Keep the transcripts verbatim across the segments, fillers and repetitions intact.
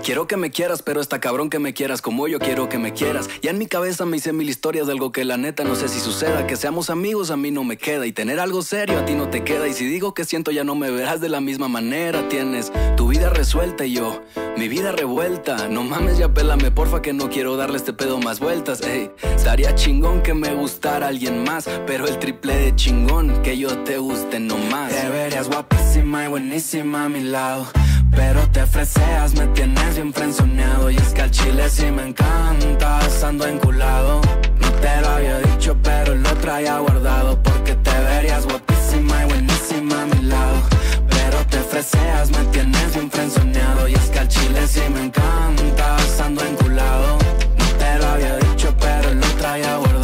Quiero que me quieras, pero está cabrón que me quieras como yo quiero que me quieras. Ya en mi cabeza me hice mil historias de algo que la neta no sé si suceda. Que seamos amigos a mí no me queda, y tener algo serio a ti no te queda. Y si digo que siento ya no me verás de la misma manera. Tienes tu vida resuelta y yo mi vida revuelta. No mames, ya pélame porfa, que no quiero darle este pedo más vueltas. Ey, estaría chingón que me gustara alguien más, pero el triple de chingón que yo te guste no más. Te verías guapísima y buenísima a mi lado, pero te freseas, me tienes bien frenzoneado. Y es que al chile sí me encanta, ando enculado. No te lo había dicho, pero lo traía guardado, porque te verías guapísima y buenísima a mi lado, pero te freseas, me tienes bien frenzoneado. Y es que al chile sí me encanta, ando enculado. No te lo había dicho, pero lo traía guardado.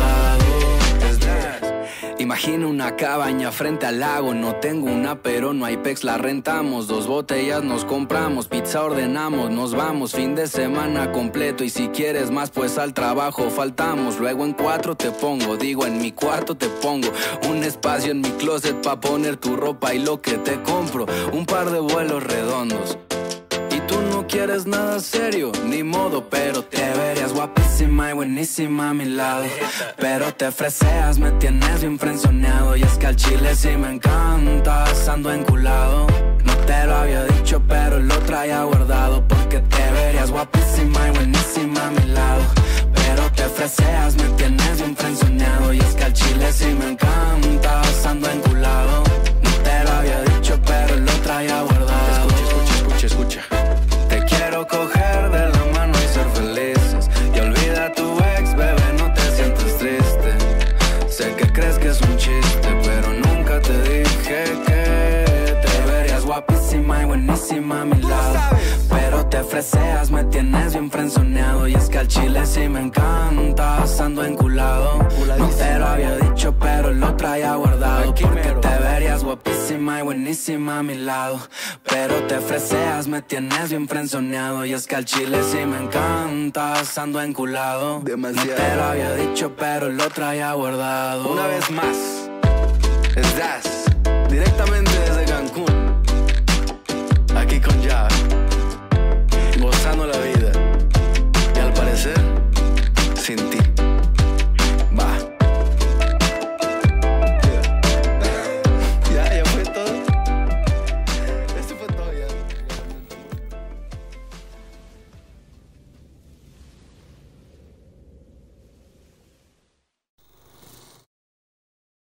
Imagina una cabaña frente al lago. No tengo una, pero no hay pex, la rentamos. Dos botellas nos compramos, pizza ordenamos, nos vamos fin de semana completo. Y si quieres más, pues al trabajo faltamos. Luego en cuatro te pongo, digo en mi cuarto te pongo un espacio en mi closet pa' poner tu ropa y lo que te compro. Un par de vuelos redondos. Y tú no quieres nada serio, ni modo, pero te Te verías guapísima y buenísima a mi lado, pero te freseas, me tienes bien frenzoneado. Y es que al chile sí me encanta, ando enculado. No te lo había dicho, pero lo traía guardado, porque te verías guapísima y buenísima a mi lado, pero te freseas, me tienes bien frenzoneado. Y es que al chile sí me encanta, ando enculado. No te lo había dicho, pero lo traía guardado. Escucha, escucha, escucha. Te quiero coger de la mano y ser felices, y olvida a tu ex, bebé, no te sientas triste. Sé que crees que es un chiste, pero nunca te dije que te verías guapísima y buenísima a mi lado, pero te freseas, me tienes bien frenzoneado. Y es que al chile sí me encanta, ando enculado. No te lo había dicho, pero lo traía guardado, porque te verías guapísima y buenísima a mi lado, pero te freseas, me tienes bien frenzoneado. Y es que al chile sí me encanta, ando enculado. Demasiado. No te lo había dicho, pero lo traía guardado. Una vez más, es Das, directamente desde